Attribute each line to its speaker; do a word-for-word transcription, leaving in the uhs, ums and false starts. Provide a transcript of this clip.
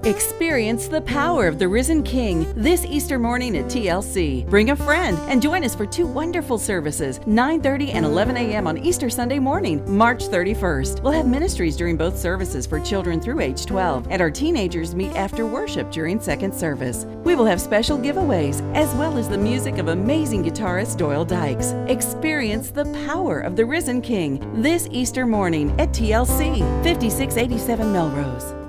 Speaker 1: Experience the power of the risen King this Easter morning at T L C. Bring a friend and join us for two wonderful services, nine thirty and eleven a m on Easter Sunday morning, March thirty-first. We'll have ministries during both services for children through age twelve, and our teenagers meet after worship during second service. We will have special giveaways, as well as the music of amazing guitarist Doyle Dykes. Experience the power of the risen King this Easter morning at T L C, fifty-six eighty-seven Melrose.